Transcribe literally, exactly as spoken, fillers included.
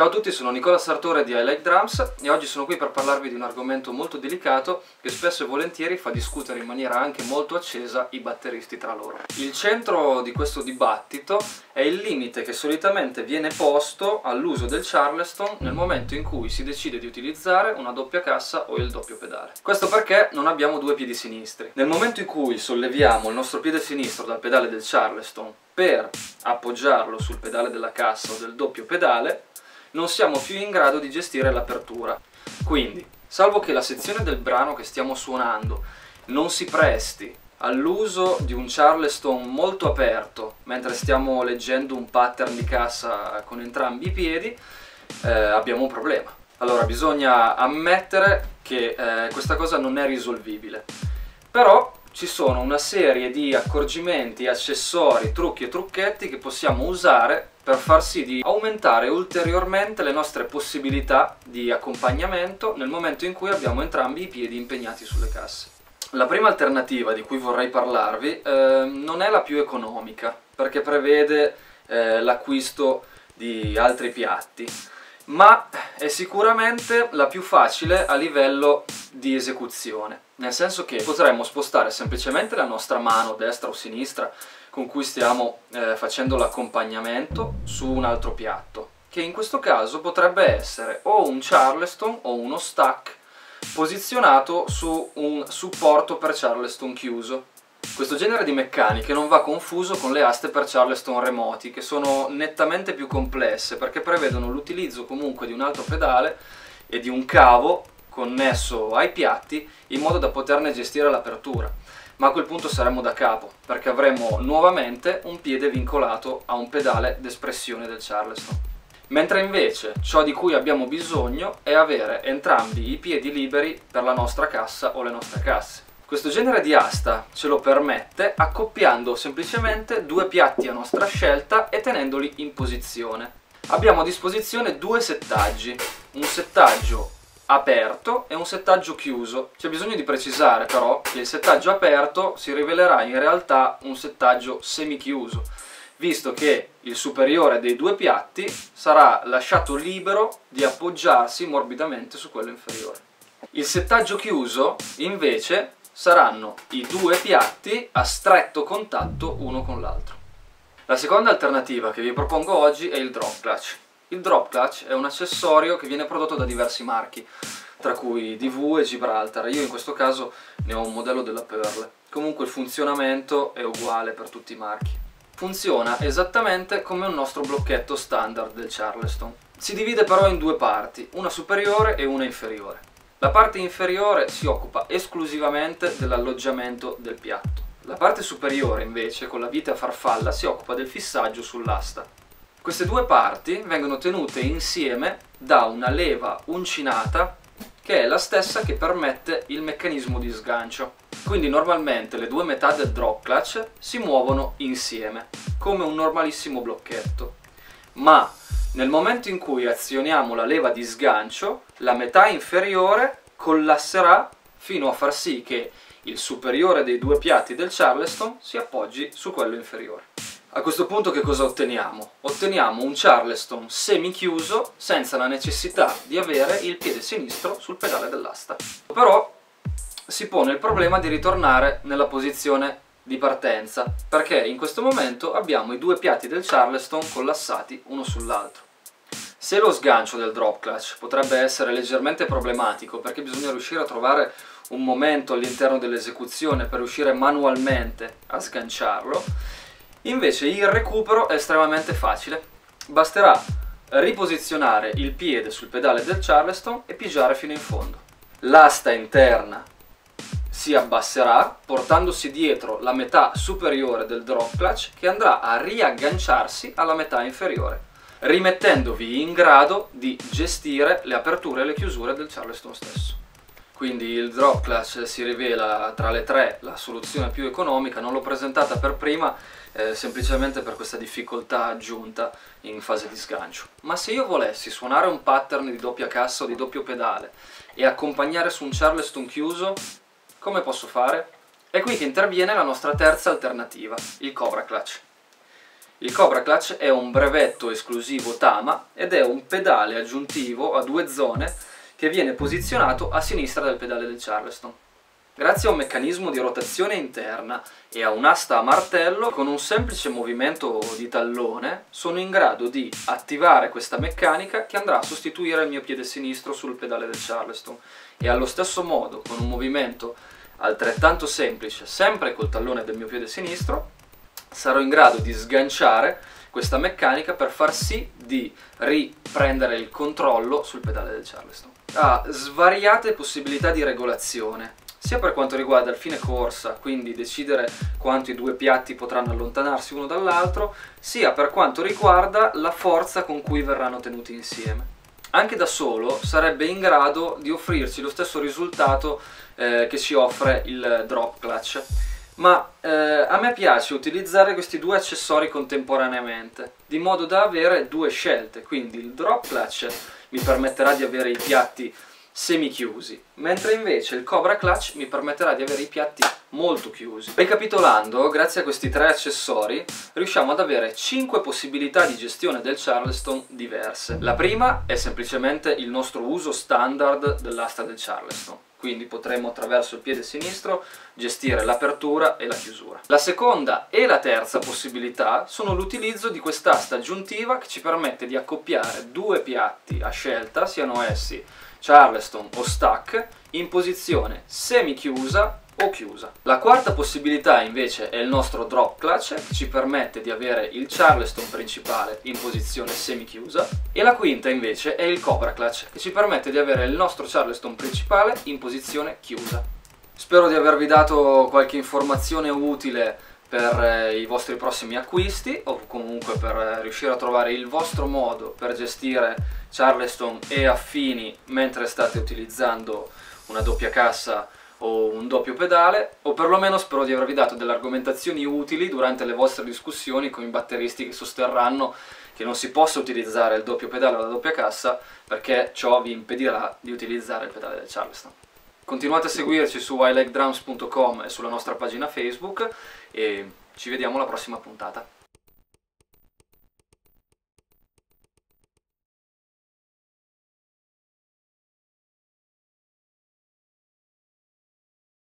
Ciao a tutti, sono Nicola Sartore di I Like Drums e oggi sono qui per parlarvi di un argomento molto delicato che spesso e volentieri fa discutere in maniera anche molto accesa i batteristi tra loro. Il centro di questo dibattito è il limite che solitamente viene posto all'uso del Charleston nel momento in cui si decide di utilizzare una doppia cassa o il doppio pedale. Questo perché non abbiamo due piedi sinistri. Nel momento in cui solleviamo il nostro piede sinistro dal pedale del Charleston per appoggiarlo sul pedale della cassa o del doppio pedale, non siamo più in grado di gestire l'apertura. Quindi, salvo che la sezione del brano che stiamo suonando non si presti all'uso di un Charleston molto aperto mentre stiamo leggendo un pattern di cassa con entrambi i piedi, eh, abbiamo un problema. Allora bisogna ammettere che eh, questa cosa non è risolvibile. Però ci sono una serie di accorgimenti, accessori, trucchi e trucchetti che possiamo usare per far sì di aumentare ulteriormente le nostre possibilità di accompagnamento nel momento in cui abbiamo entrambi i piedi impegnati sulle casse. La prima alternativa di cui vorrei parlarvi eh, non è la più economica, perché prevede eh, l'acquisto di altri piatti, ma è sicuramente la più facile a livello di esecuzione, nel senso che potremmo spostare semplicemente la nostra mano destra o sinistra con cui stiamo eh, facendo l'accompagnamento su un altro piatto, che in questo caso potrebbe essere o un Charleston o uno stack posizionato su un supporto per Charleston chiuso. Questo genere di meccaniche non va confuso con le aste per Charleston remoti, che sono nettamente più complesse perché prevedono l'utilizzo comunque di un altro pedale e di un cavo connesso ai piatti in modo da poterne gestire l'apertura. Ma a quel punto saremmo da capo, perché avremo nuovamente un piede vincolato a un pedale d'espressione del Charleston. Mentre invece ciò di cui abbiamo bisogno è avere entrambi i piedi liberi per la nostra cassa o le nostre casse. Questo genere di asta ce lo permette accoppiando semplicemente due piatti a nostra scelta e tenendoli in posizione. Abbiamo a disposizione due settaggi, un settaggio aperto e un settaggio chiuso. C'è bisogno di precisare però che il settaggio aperto si rivelerà in realtà un settaggio semichiuso, visto che il superiore dei due piatti sarà lasciato libero di appoggiarsi morbidamente su quello inferiore. Il settaggio chiuso invece saranno i due piatti a stretto contatto uno con l'altro. La seconda alternativa che vi propongo oggi è il drop clutch. Il drop clutch è un accessorio che viene prodotto da diversi marchi, tra cui D V e Gibraltar. Io in questo caso ne ho un modello della Pearl. Comunque il funzionamento è uguale per tutti i marchi. Funziona esattamente come un nostro blocchetto standard del Charleston. Si divide però in due parti, una superiore e una inferiore. La parte inferiore si occupa esclusivamente dell'alloggiamento del piatto. La parte superiore invece, con la vite a farfalla, si occupa del fissaggio sull'asta. Queste due parti vengono tenute insieme da una leva uncinata che è la stessa che permette il meccanismo di sgancio. Quindi normalmente le due metà del drop clutch si muovono insieme, come un normalissimo blocchetto. Ma nel momento in cui azioniamo la leva di sgancio, la metà inferiore collasserà fino a far sì che il superiore dei due piatti del Charleston si appoggi su quello inferiore. A questo punto che cosa otteniamo? Otteniamo un Charleston semi-chiuso senza la necessità di avere il piede sinistro sul pedale dell'asta. Però si pone il problema di ritornare nella posizione di partenza, perché in questo momento abbiamo i due piatti del Charleston collassati uno sull'altro. Se lo sgancio del drop clutch potrebbe essere leggermente problematico perché bisogna riuscire a trovare un momento all'interno dell'esecuzione per riuscire manualmente a sganciarlo, invece il recupero è estremamente facile. Basterà riposizionare il piede sul pedale del Charleston e pigiare fino in fondo. L'asta interna si abbasserà portandosi dietro la metà superiore del drop clutch che andrà a riagganciarsi alla metà inferiore, rimettendovi in grado di gestire le aperture e le chiusure del Charleston stesso. Quindi il drop clutch si rivela tra le tre la soluzione più economica. Non l'ho presentata per prima eh, semplicemente per questa difficoltà aggiunta in fase di sgancio. Ma se io volessi suonare un pattern di doppia cassa o di doppio pedale e accompagnare su un Charleston chiuso, come posso fare? È qui che interviene la nostra terza alternativa, il Cobra Clutch. Il Cobra Clutch è un brevetto esclusivo Tama ed è un pedale aggiuntivo a due zone che viene posizionato a sinistra del pedale del Charleston. Grazie a un meccanismo di rotazione interna e a un'asta a martello, con un semplice movimento di tallone sono in grado di attivare questa meccanica che andrà a sostituire il mio piede sinistro sul pedale del Charleston, e allo stesso modo, con un movimento altrettanto semplice, sempre col tallone del mio piede sinistro, sarò in grado di sganciare questa meccanica per far sì di riprendere il controllo sul pedale del Charleston. Ha svariate possibilità di regolazione, sia per quanto riguarda il fine corsa, quindi decidere quanto i due piatti potranno allontanarsi uno dall'altro, sia per quanto riguarda la forza con cui verranno tenuti insieme. Anche da solo sarebbe in grado di offrirci lo stesso risultato eh, che ci offre il drop clutch, ma eh, a me piace utilizzare questi due accessori contemporaneamente, di modo da avere due scelte. Quindi il drop clutch mi permetterà di avere i piatti semi chiusi, mentre invece il Cobra Clutch mi permetterà di avere i piatti molto chiusi. Ricapitolando, grazie a questi tre accessori riusciamo ad avere cinque possibilità di gestione del Charleston diverse. La prima è semplicemente il nostro uso standard dell'asta del Charleston, quindi potremo attraverso il piede sinistro gestire l'apertura e la chiusura. La seconda e la terza possibilità sono l'utilizzo di quest'asta aggiuntiva che ci permette di accoppiare due piatti a scelta, siano essi Charleston o stack, in posizione semi chiusa o chiusa. La quarta possibilità invece è il nostro drop clutch, che ci permette di avere il Charleston principale in posizione semi chiusa, e la quinta invece è il Cobra Clutch, che ci permette di avere il nostro Charleston principale in posizione chiusa. Spero di avervi dato qualche informazione utile per i vostri prossimi acquisti, o comunque per riuscire a trovare il vostro modo per gestire Charleston e affini mentre state utilizzando una doppia cassa o un doppio pedale, o perlomeno spero di avervi dato delle argomentazioni utili durante le vostre discussioni con i batteristi che sosterranno che non si possa utilizzare il doppio pedale o la doppia cassa perché ciò vi impedirà di utilizzare il pedale del Charleston. Continuate a seguirci su i like drums punto com e sulla nostra pagina Facebook, e ci vediamo alla prossima puntata.